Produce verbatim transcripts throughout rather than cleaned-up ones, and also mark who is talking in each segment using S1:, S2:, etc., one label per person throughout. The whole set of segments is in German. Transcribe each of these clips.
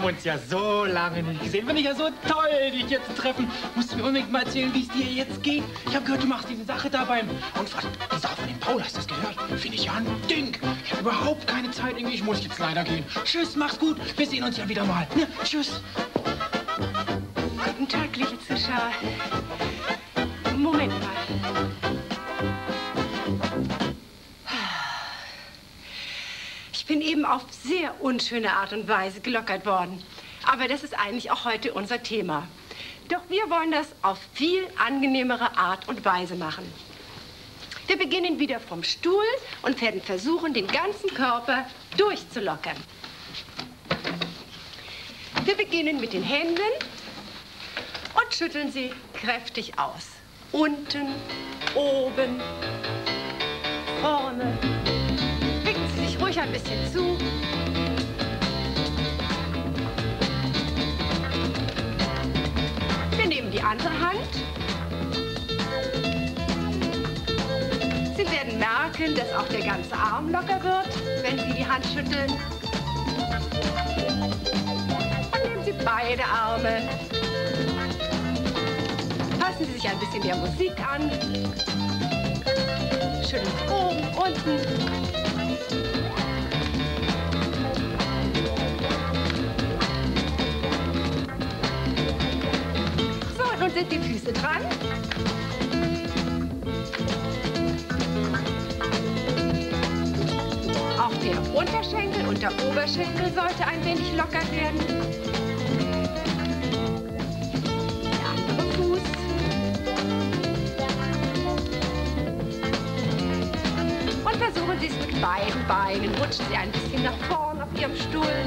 S1: uns ja so lange nicht gesehen. Finde ich ja so toll, dich hier zu treffen. Musst du mir unbedingt mal erzählen, wie es dir jetzt geht. Ich habe gehört, du machst diese Sache da beim... Und was, die Sache von dem Paul, hast du das gehört? Finde ich ja ein Ding. Ich habe überhaupt keine Zeit irgendwie. Ich muss jetzt leider gehen. Tschüss, mach's gut. Wir sehen uns ja wieder mal. Ne? Tschüss.
S2: Guten Tag, liebe Zuschauer. Moment mal. Ich bin eben auf sehr unschöne Art und Weise gelockert worden. Aber das ist eigentlich auch heute unser Thema. Doch wir wollen das auf viel angenehmere Art und Weise machen. Wir beginnen wieder vom Stuhl und werden versuchen, den ganzen Körper durchzulockern. Wir beginnen mit den Händen und schütteln sie kräftig aus. Unten, oben, vorne. Biegen Sie sich ruhig ein bisschen zu. Wir nehmen die andere Hand. Sie werden merken, dass auch der ganze Arm locker wird, wenn Sie die Hand schütteln. Und nehmen Sie beide Arme. Passen Sie sich ein bisschen der Musik an. Schütteln oben, unten. So, nun sind die Füße dran. Auch der Unterschenkel und der Oberschenkel sollte ein wenig locker werden. Der andere Fuß. Und versuchen Sie es mit beiden Beinen. Rutschen Sie ein bisschen nach vorn auf Ihrem Stuhl.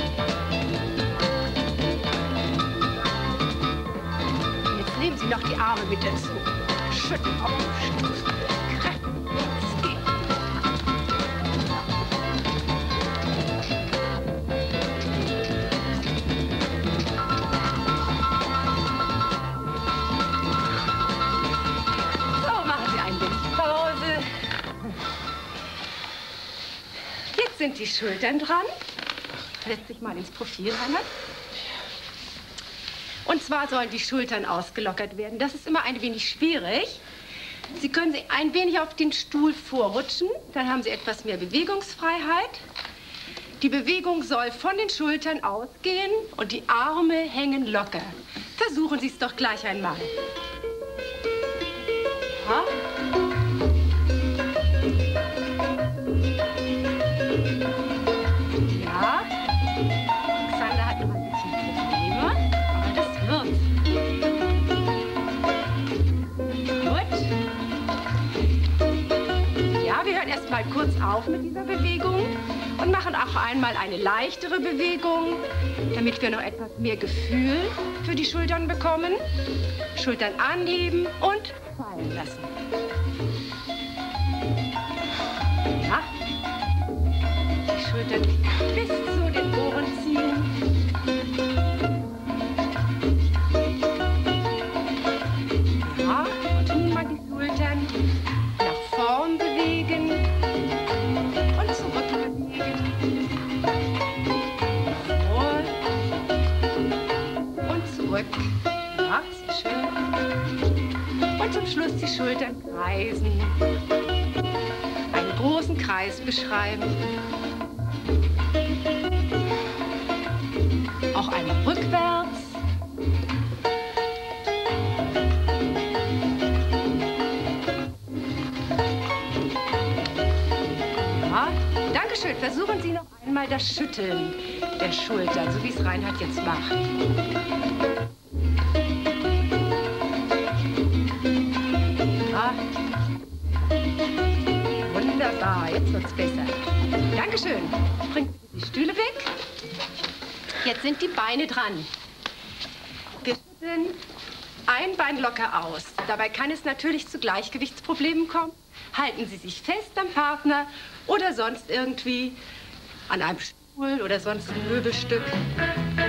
S2: Und jetzt nehmen Sie noch die Arme mit dazu. Schütteln auf dem Stuhl. Kräftig, es geht. So, machen Sie ein wenig Pause. Jetzt sind die Schultern dran. Setz dich mal ins Profil, Reinhard. Und zwar sollen die Schultern ausgelockert werden. Das ist immer ein wenig schwierig. Sie können sie ein wenig auf den Stuhl vorrutschen. Dann haben Sie etwas mehr Bewegungsfreiheit. Die Bewegung soll von den Schultern ausgehen und die Arme hängen locker. Versuchen Sie es doch gleich einmal. Ja. Ja. Xander hat noch ein bisschen Probleme, aber das wird. Gut. Ja, wir hören erst mal kurz auf mit dieser Bewegung und machen auch einmal eine leichtere Bewegung, damit wir noch etwas mehr Gefühl für die Schultern bekommen. Schultern anheben und fallen lassen. Ja. Die Schultern bis zu den Ohren ziehen. Ja, und nun mal die Schultern nach vorn bewegen und zurück bewegen. Vor und zurück. Ja, sehr schön. Und zum Schluss die Schultern kreisen. Einen großen Kreis beschreiben. Auch einmal rückwärts. Ja, Dankeschön. Versuchen Sie noch einmal das Schütteln der Schultern, so wie es Reinhard jetzt macht. Ja. Wunderbar, jetzt wird's besser. Dankeschön. Bringt die Stühle weg. Jetzt sind die Beine dran. Wir schütteln ein Bein locker aus. Dabei kann es natürlich zu Gleichgewichtsproblemen kommen. Halten Sie sich fest am Partner oder sonst irgendwie an einem Stuhl oder sonst ein Möbelstück.